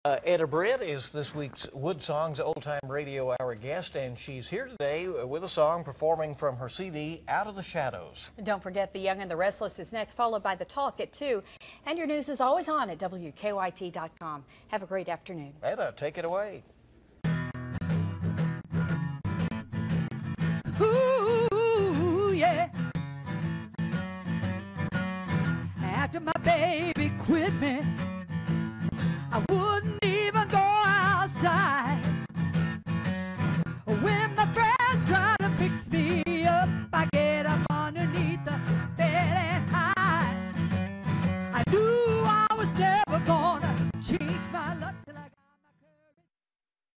Etta Britt is this week's WoodSongs Old Time Radio Hour guest, and she's here today with a song performing from her CD, Out of the Shadows. Don't forget The Young and the Restless is next, followed by The Talk at 2. And your news is always on at WKYT.com. Have a great afternoon. Etta, take it away. Ooh, yeah. After my baby quit me, I would